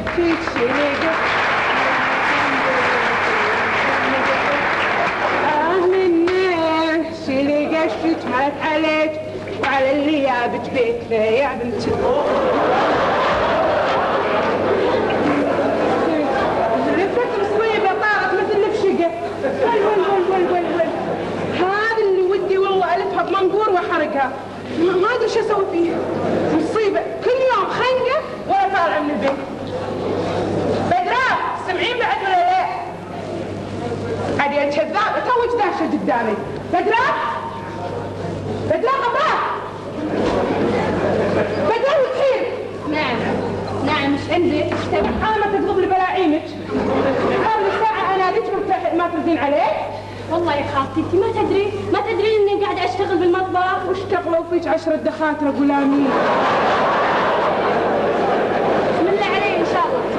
جشت عليك وعلى اللي جابت بيتنا يا بنت. لفت مصيبة طارت مثل لفشقة. ول هذا اللي ودي والله ألفها بمنقور وأحرقها. ما أدري شو أسوي فيها. مصيبة كل يوم خنقة ولا طالعة من البيت. بدراء سمعين بعد ولا لا؟ هذه الكذابة توج داشة قدامي. بدراء غبراء بدراء وتحيل. نعم مش عندي. ما تقضب لي بلاعيمك. قبل ساعة أنا ليش ما تردين عليك؟ والله يا خالتي انت ما تدرين اني قاعدة اشتغل بالمطبخ. واشتغلوا فيك 10 دخاترة غلامين. بسم الله علي ان شاء الله.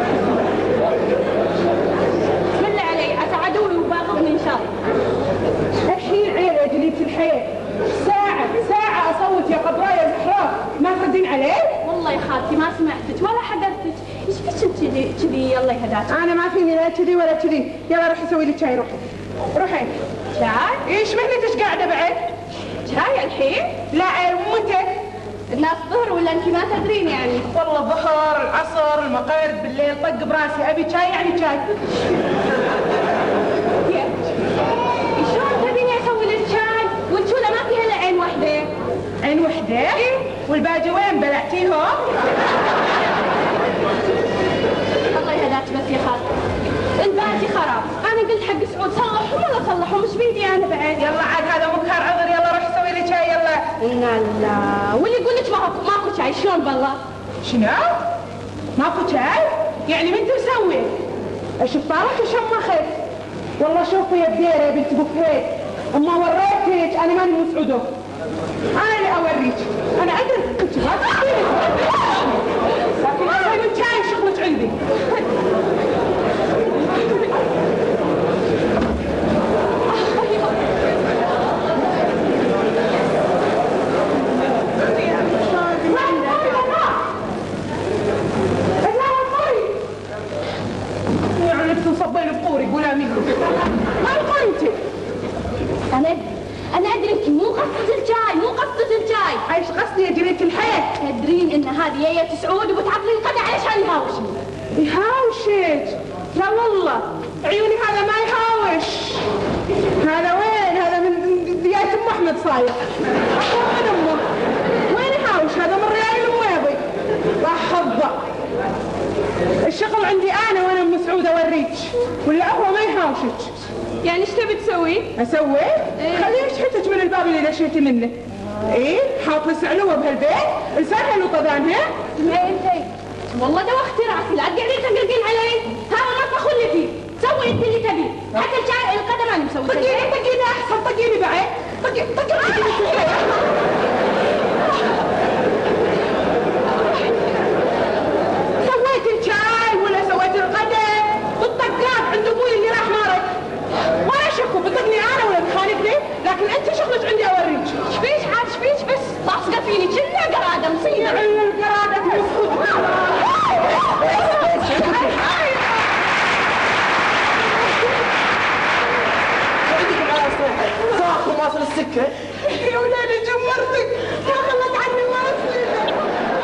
بسم الله علي اتعدوني وباخذني ان شاء الله. الحين عيلة جليت الحياة ساعة أصوت يا قبراء يا زحراء ما تردين علي؟ والله يا خالتي ما سمعتك ولا حضرتك. ايش فيك انت كذي؟ الله يهداك. أنا ما فيني لا كذي ولا كذي. يلا روحي سوي لي شاي. روحي. شاي؟ ايش مهلتش قاعدة بعد؟ شاي الحين؟ لا متى؟ الناس ظهر ولا انت ما تدرين يعني؟ والله الظهر العصر المغرب بالليل طق براسي ابي شاي يعني شاي. شلون تبيني اسوي لك شاي؟ والشوله ما فيها الا عين واحدة. عين واحدة؟ ايه والباقي وين بلعتيهم؟ الله يهداك بس يا خالتي. الباقي خراب. انا قلت حق سعود صلحهم ولا صلحهم مش بيدي انا بعد. يلا عاد هذا مكار عذر. يلا روح سوي لي شاي يلا. لا واللي يقول لك ماكو شاي شلون بالله؟ شنو؟ ماكو شاي؟ يعني ما انت مسوي؟ الشفارة وشمخت. والله شوفي يا بديرة يا بنت بوفيت اما وريتك انا ماني مسعوده. انا اللي اوريك. انا ادري انت ما تحكيلي لكن اسوي من شاي شغلك عندي. أنا أدري أنت مو قصدك الجاي. ايش قصدي يا جريت الحياة؟ تدرين إن هذه يا سعود وبتعطلي القدع علشان يهاوشني. يهاوشك؟ لا والله عيوني هذا ما يهاوش. هذا وين؟ هذا من ديات ام احمد صاير. من امه وين يهاوش؟ هذا من ريال المويضي. راح حظه. الشغل عندي انا وانا ام سعود اوريك ولا هو ما يهاوشك. يعني ايش تبي تسوي؟ اسوي؟ خليه يشحتك من الباب اللي دشيتي منه. ايه حاط لي سعلوه بهالبيت لسانها له طبعا. ها؟ انت والله ده اختراعك. لا تقعدين تنقلقين علي. هذا المطبخ اللي فيه. سوي انت اللي تبيه. حتى الشاي القدم انا مسوي. طقيني احسن. طقيني بعد. طقيني. سويت الشاي ولا سويت القدم؟ والطقات عند ابوي اللي راح مارك ولا شكو بطقني انا ولا بخالفني. لكن انت شغلك عندي اوريك. ايش فيك عاد ايش فيك بس لاصقه فيني كلها قراده مصيبه. القراده مسكوت. صاح وماصل السكه. يا ولادي جمرتك ما خلت عني ما اصلي.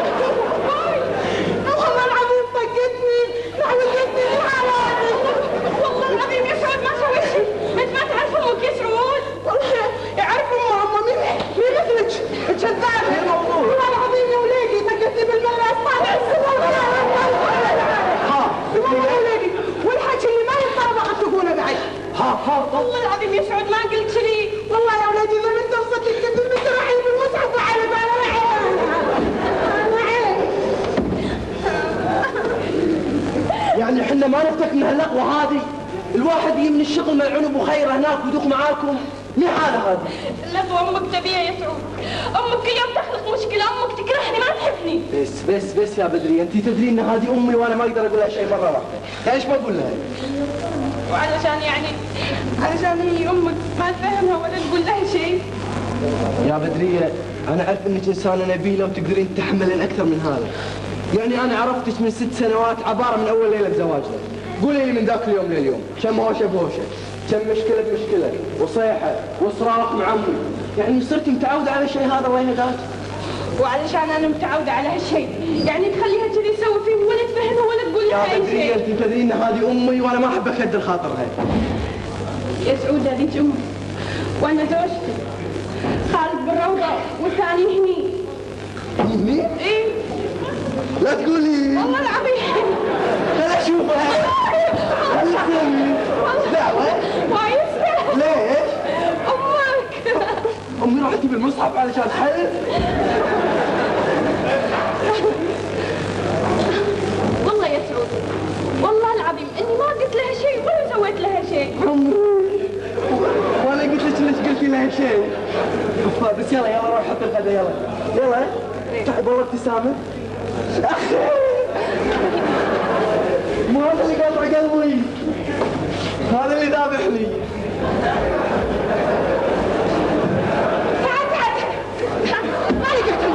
والله العظيم طقتني نعوذتني الحرام. والله العظيم يا سعود ما سويت شيء. انت ما تعرف امك يا سعود؟ والله يعرف امه مين مثلك كذابه. والله العظيم يا ولادي طقتني بالملاس طالع السوق. والله يا ولادي والحكي اللي ما ينطلب اخذ تقوله بعد. والله العظيم يا سعود ما قلت لي. والله يا ولادي اذا انت وصلت الكذب انت راح بالمصحف وعلى بالي. يعني احنا ما نفتك من هاللقوه هذه. الواحد يجي من الشغل ملعون ابو خير هناك ويدوق معاكم. ليه حاله هذه؟ لا امك تبيها يا سعود. امك كل يوم تخلق مشكله. امك تكرهني ما تحبني. بس يا بدري انت تدرين ان هذه امي وانا ما اقدر اقول لها شيء مره واحده. ليش ما اقول لها؟ علشان هي امك ما تفهمها ولا تقول لها شيء. يا بدرية أنا أعرف إنك إنسانة نبيلة وتقدرين تتحملين أكثر من هذا. يعني انا عرفتك من 6 سنوات عباره من اول ليله زواجنا. قولي لي من ذاك اليوم لليوم كم هوشه بهوشه، كم مشكله بمشكله، وصيحه وصراخ مع امي. يعني صرتي متعوده على الشيء هذا وين ذاك؟ وعلشان انا متعوده على هالشيء يعني تخليها كذي تسوي فيه ولا تفهمها ولا تقول لها اي شيء. انت تدرين ان هذه امي وانا ما احب اكدر خاطرها. يا سعود هذيك امي وانا زوجتي. خالد بالروضه والثاني هني. هني؟ ايه لا تقولي. والله العظيم. خل اشوفها. دعوه؟ ما يستاهل. ليش؟ امك. امي راح تجيب المصحف علشان حل. والله يا سعود والله العظيم اني ما قلت لها شيء ولا سويت لها شيء. عمري وانا قلت لك ليش قلتي لها شيء؟ بس يلا يلا روح حط الغداء يلا. يلا تعب والله ابتسامه. اخي مو هذا اللي قاطع قلبي، هذا اللي ذابح لي. ما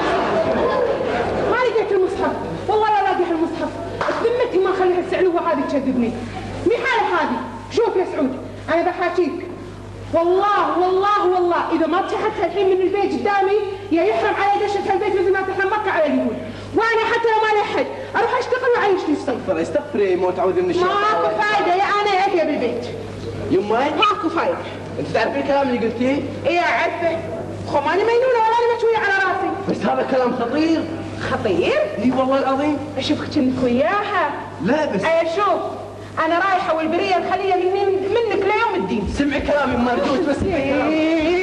لقيت المصحف والله لا لاقي المصحف. بذمتي ما اخليها السعلوه هذه تكذبني. مي حاله هذه. شوف يا سعود انا بحاكيك والله والله والله اذا ما فتحتها الحين من البيت قدامي يا يحرم علي دشة البيت مثل ما تحرم مكة على اليهود. وانا حتى لو ما لي احد اروح اشتغل واعيش نفسي. استغفري مو تعوذي من الشيطان. ماكو فايده يا انا يا هي بالبيت. يماي ماكو فايده. انت تعرفين الكلام اللي قلتيه؟ ايه اعرفه. خو ماني مجنونه ولا انا متويه على راسي. بس هذا كلام خطير. خطير؟ اي والله العظيم. اشوفك كأنك وياها. لا بس شوف انا رايحه والبريه الخليه منك ليوم الدين. سمعي كلامي ما رجوت بس كلام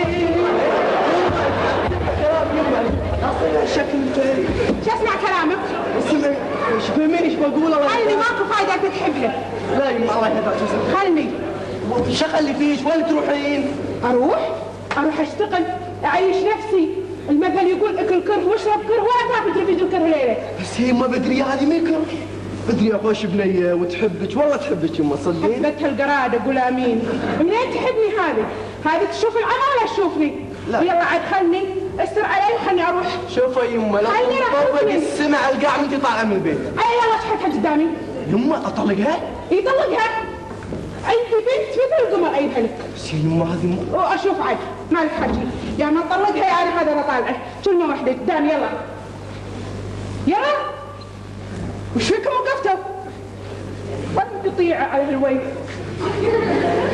يما اصلا شكل شو اسمع كلامك؟ اسمعي ايش فهميني ايش بقول الله. خلني ماكو فايده انت تحبها. لا يما الله يهداك. خلني. شغل فيش وين تروحين؟ اروح اشتغل اعيش نفسي. المثل يقول اكل كره واشرب كره ولا تاكل تلفزيون كره ليله. بس هي ما بدري هذه ميكرو. بدري خوش بنيه وتحبك والله تحبك يما صدقين. حبتها القراده قول امين. منين تحبني هذه تشوف العمى ولا تشوفني؟ لا. يلا عاد خلني استر علي وخلني اروح. شوفي يما لو خلني راح تطبق السمع القاع وانت طالعه من البيت. يلا تحطها قدامي. يما اطلقها؟ يطلقها. انت بنت مثل القمر ايدها لك. بس يما هذه واشوف عاد ما لك حكي يا ما طلقها يا انا هذا انا طالعه. كلمه واحده قدام يلا. يلا وش فيكم وقفتوا؟ وين قطيعه على هالوين؟